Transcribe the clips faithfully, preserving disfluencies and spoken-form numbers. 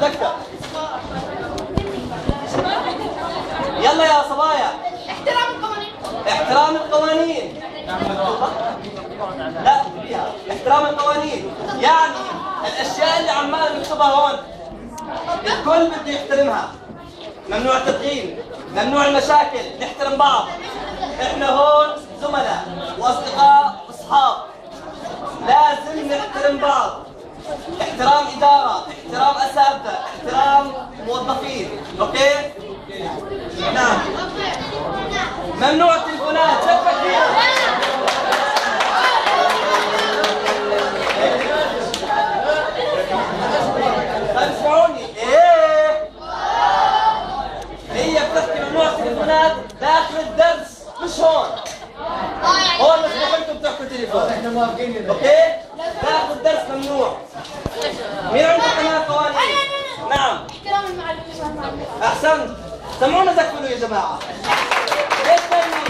تذكر. يلا يا صبايا. احترام القوانين. احترام القوانين. لا فيها احترام القوانين، يعني الاشياء اللي عمال نكتبها هون الكل بده يحترمها. ممنوع التدخين، ممنوع المشاكل، نحترم بعض. احنا هون زملاء واصدقاء واصحاب، لازم نحترم بعض. احترام اداره، احترام اساتذه، احترام موظفين، اوكي؟ نعم. ممنوع التليفونات، شبك فيها. اسمعوني، ايه؟ هي بتحكي ممنوع التليفونات داخل الدرس، مش هون. هون مسموح لكم تحكوا تليفون. احنا موافقين. اوكي؟ داخل الدرس ممنوع. مين عنده كمان قوانين؟ نعم. احترام المعلم. احسنت. سمعونا زكفلوا يا جماعه. ايش تاني؟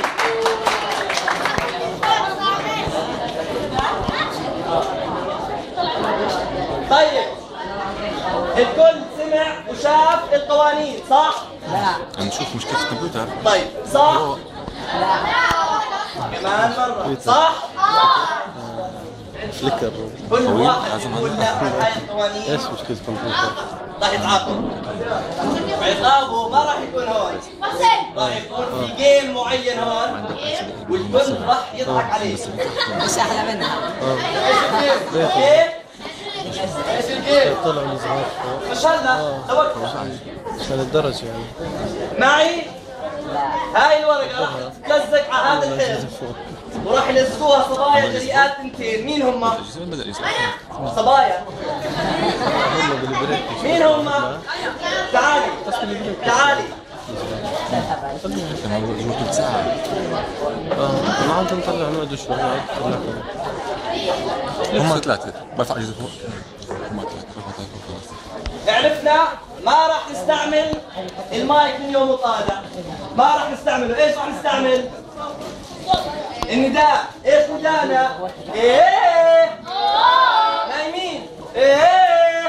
طيب الكل سمع وشاف القوانين صح؟ لا نشوف مشكلة الكمبيوتر. طيب صح؟ لا كمان مرة صح؟ فليكر كل واحد يقول لا هاي القوانين. ايش مشكلة الكمبيوتر؟ راح يتعاقب. عقابه ما راح يكون هون، راح يكون في جيم معين هون والكل راح يضحك عليه. مش احلى منها. كيف؟ ايش الجيم؟ طلعوا الصغار فوق. مش هلا توقف عشان الدرج يعني. معي؟ هاي الورقة راح تلزق على هذا الحزب وراح يلزقوها صبايا جريئات تنتين. مين هم؟ صبايا. مين هم؟ تعالي تعالي. اه ما عم نطلع نقعد شوي هم ثلاثة برفع اجهزة فوق. هم ثلاثة برفع ثلاثة وخلاص. عرفنا ما راح نستعمل المايك من يوم وطالع. ما راح نستعمله. ايش راح نستعمل؟ النداء. ايش ندانا؟ ايه نايمين. ايه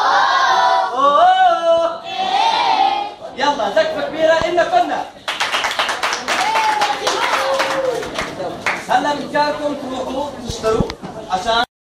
اوه. يلا زكفة كبيرة إن كنا. هلا بإمكانكم تروحوا تشتروا عشان